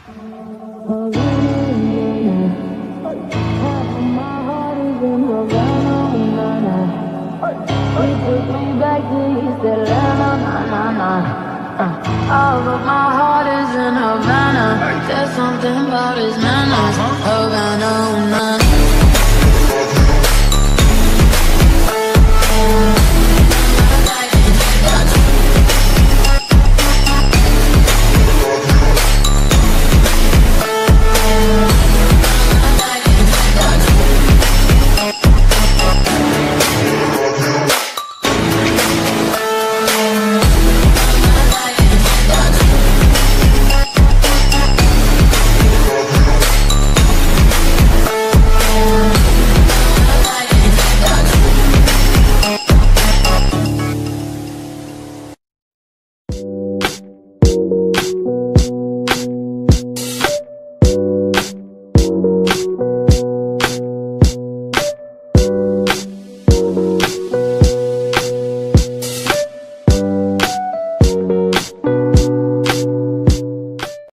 Half of my heart is in Havana. He took me back to East Atlanta. All of my heart is in Havana. There's something about his manners.